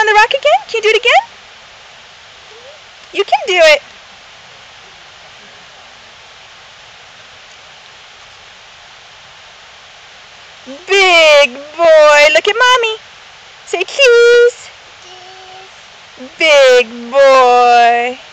the rock again? Can you do it again? You can do it. Big boy. Look at mommy. Say cheese. Cheese. Big boy.